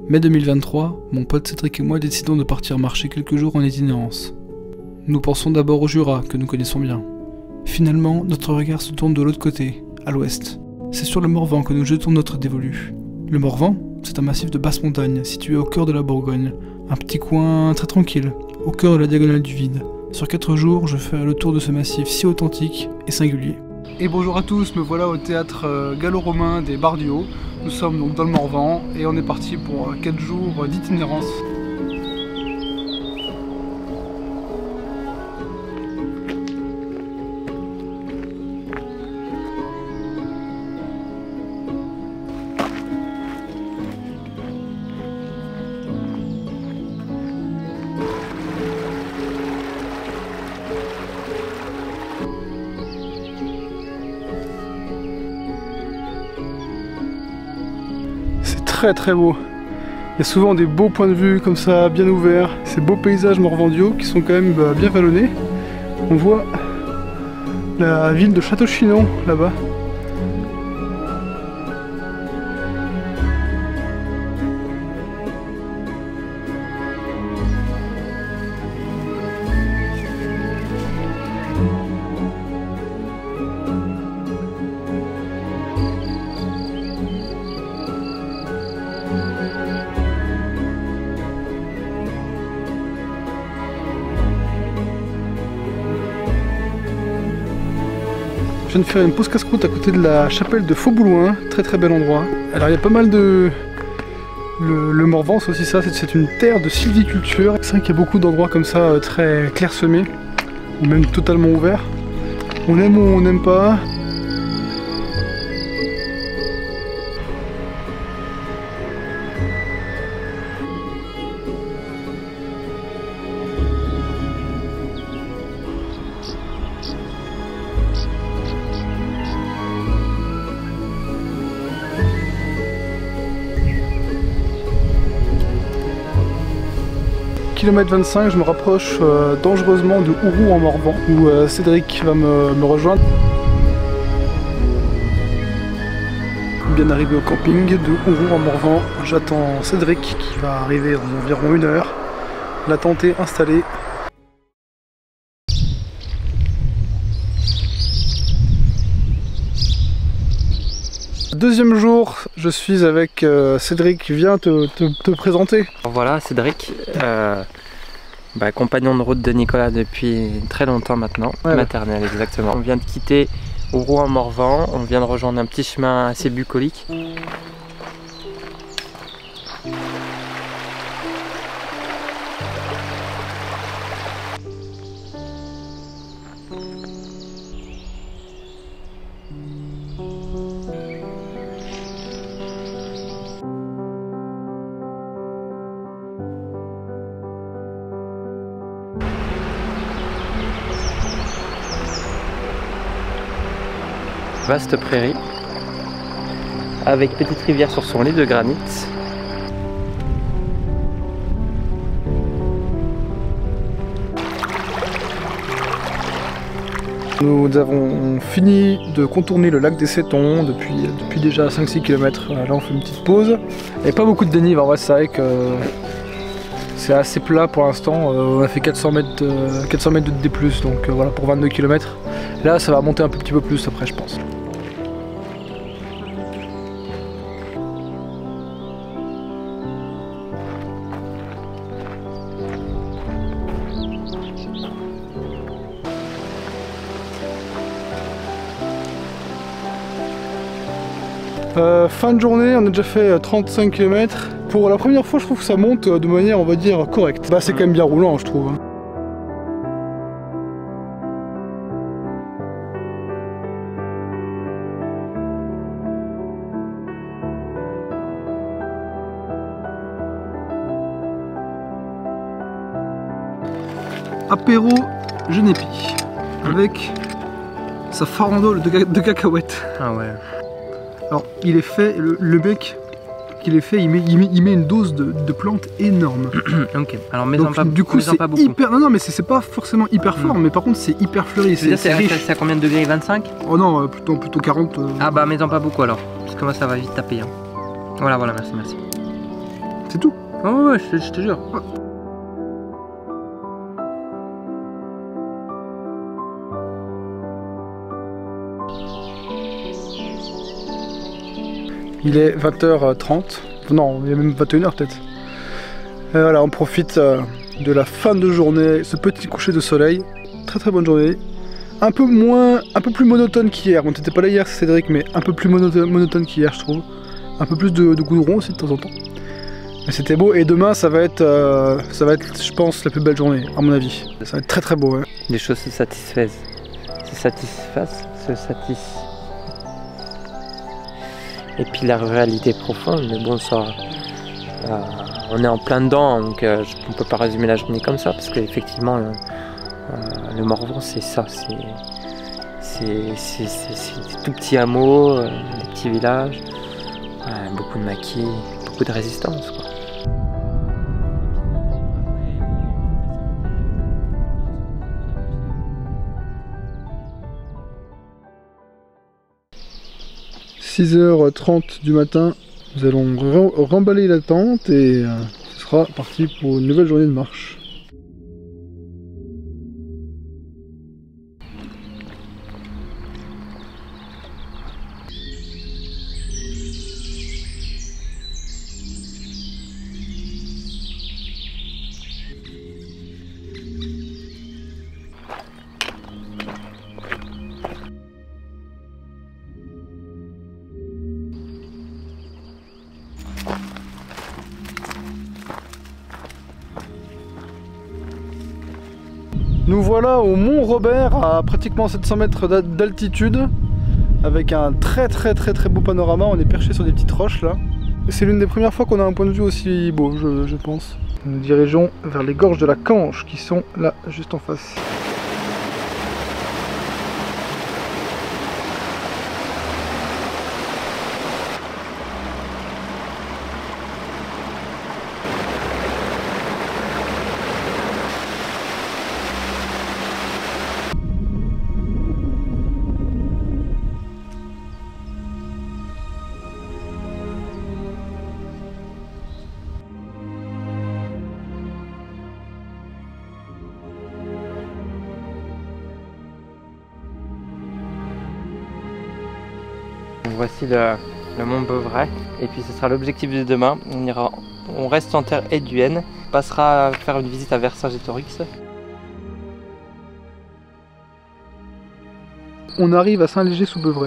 Mai 2023, mon pote Cédric et moi décidons de partir marcher quelques jours en itinérance. Nous pensons d'abord au Jura, que nous connaissons bien. Finalement, notre regard se tourne de l'autre côté, à l'ouest. C'est sur le Morvan que nous jetons notre dévolu. Le Morvan, c'est un massif de basse montagne, situé au cœur de la Bourgogne. Un petit coin très tranquille, au cœur de la diagonale du vide. Sur 4 jours, je fais le tour de ce massif si authentique et singulier. Et bonjour à tous, me voilà au théâtre gallo-romain des Barres du Haut. Nous sommes donc dans le Morvan et on est parti pour 4 jours d'itinérance. Très beau. Il y a souvent des beaux points de vue comme ça, bien ouverts. Ces beaux paysages morvandiaux qui sont quand même bien vallonnés. On voit la ville de Château-Chinon là-bas. Je viens de faire une pause casse-croûte à côté de la chapelle de Faux-Boulouin, très bel endroit. Alors il y a pas mal de... Le Morvan c'est aussi ça, c'est une terre de sylviculture. C'est vrai qu'il y a beaucoup d'endroits comme ça très clairsemés, ou même totalement ouverts. On aime ou on n'aime pas. Kilomètre 25, je me rapproche dangereusement de Ouroux en Morvan, où Cédric va me rejoindre. Bien arrivé au camping de Ouroux en Morvan, j'attends Cédric qui va arriver en environ 1 heure. La tente est installée. Deuxième jour, je suis avec Cédric, viens te présenter. Voilà, Cédric, compagnon de route de Nicolas depuis très longtemps maintenant, ouais. Maternelle exactement. On vient de quitter Ouroux en Morvan, on vient de rejoindre un petit chemin assez bucolique. Vaste prairie, avec petite rivière sur son lit de granit. Nous avons fini de contourner le lac des Sétons depuis déjà 5-6 km. Là on fait une petite pause. Il n'y a pas beaucoup de dénive, en vrai c'est vrai que c'est assez plat pour l'instant. On a fait 400 mètres de D+, donc voilà pour 22 km. Là ça va monter un petit peu plus après je pense. Fin de journée, on a déjà fait 35 km. Pour la première fois, je trouve que ça monte de manière, on va dire, correcte. Bah, c'est quand même bien roulant, je trouve. Apéro Genépi avec sa farandole de cacahuètes. Ah ouais. Alors il est fait, le mec qu'il est fait, il met une dose de plantes énorme. Ok, alors mets-en pas, du coup c'est pas beaucoup. Hyper, non mais c'est pas forcément hyper fort, mais par contre c'est hyper fleuri. C'est riche. C'est à combien de degrés? 25? Oh non, plutôt 40. Ah bah mets-en pas beaucoup alors, parce que moi ça va vite taper. Hein. Voilà, merci. C'est tout. Oh ouais, je te jure. Il est 20h30. Non, il est même 21h peut-être. Voilà, on profite de la fin de journée, ce petit coucher de soleil. Très très bonne journée. Un peu plus monotone qu'hier. On n'était pas là hier, Cédric, mais un peu plus monotone qu'hier, je trouve. Un peu plus de goudron aussi de temps en temps. Mais c'était beau, et demain ça va être, je pense, la plus belle journée, à mon avis. Ça va être très très beau. Ouais. Les choses se satisfaisent. Se satisfassent, se satisfont. Et puis la réalité profonde, mais bon, ça, on est en plein dedans, donc on ne peut pas résumer la journée comme ça, parce qu'effectivement, le Morvan, c'est ça, c'est des tout petits hameaux, des petits villages, beaucoup de maquis, beaucoup de résistance, quoi. « 6h30 du matin, nous allons remballer la tente et ce sera parti pour une nouvelle journée de marche. » Nous voilà au Mont Robert à pratiquement 700 mètres d'altitude avec un très beau panorama. On est perché sur des petites roches là. C'est l'une des premières fois qu'on a un point de vue aussi beau, je pense. Nous nous dirigeons vers les gorges de la Canche qui sont là juste en face. Voici le mont Beuvray, et puis ce sera l'objectif de demain. On reste en terre éduenne, on passera à faire une visite à Vercingétorix. On arrive à Saint-Léger-sous-Beuvray.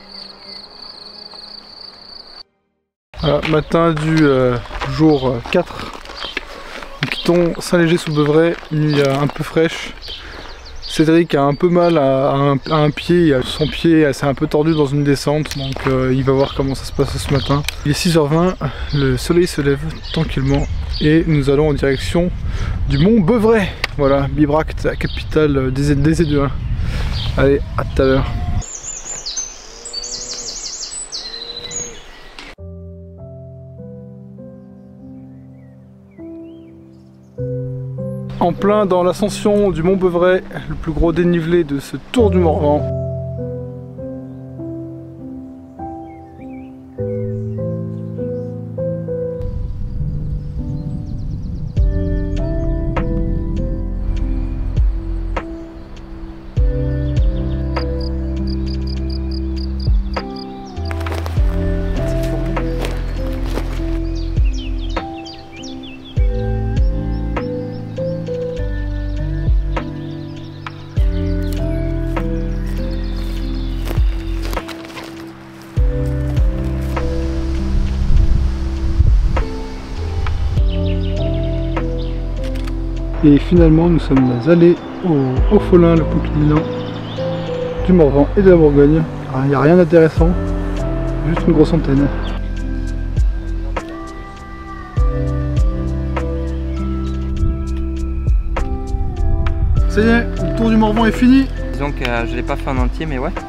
Voilà, matin du jour 4. Nous quittons Saint-Léger-sous-Beuvray, nuit un peu fraîche. Cédric a un peu mal à un pied, son pied s'est un peu tordu dans une descente, donc il va voir comment ça se passe ce matin. Il est 6h20, le soleil se lève tranquillement et nous allons en direction du mont Beuvray. Voilà, Bibracte, la capitale des Éduins. Allez, à tout à l'heure. En plein dans l'ascension du mont Beuvray, le plus gros dénivelé de ce tour du Morvan. Et finalement, nous sommes allés au Offolin, le Poquelin du Morvan et de la Bourgogne. Il n'y a rien d'intéressant, juste une grosse antenne. Ça y est, le tour du Morvan est fini. Disons que je l'ai pas fait en entier, mais ouais.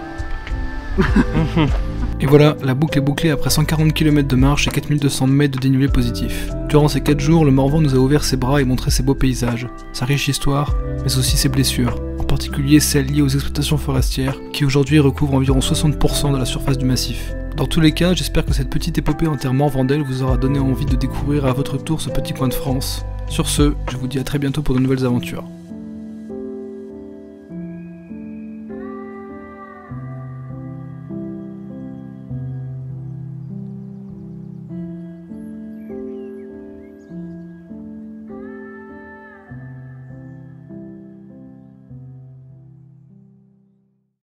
Et voilà, la boucle est bouclée après 140 km de marche et 4200 mètres de dénivelé positif. Durant ces 4 jours, le Morvan nous a ouvert ses bras et montré ses beaux paysages, sa riche histoire, mais aussi ses blessures, en particulier celles liées aux exploitations forestières, qui aujourd'hui recouvrent environ 60% de la surface du massif. Dans tous les cas, j'espère que cette petite épopée en terre Morvandel vous aura donné envie de découvrir à votre tour ce petit coin de France. Sur ce, je vous dis à très bientôt pour de nouvelles aventures.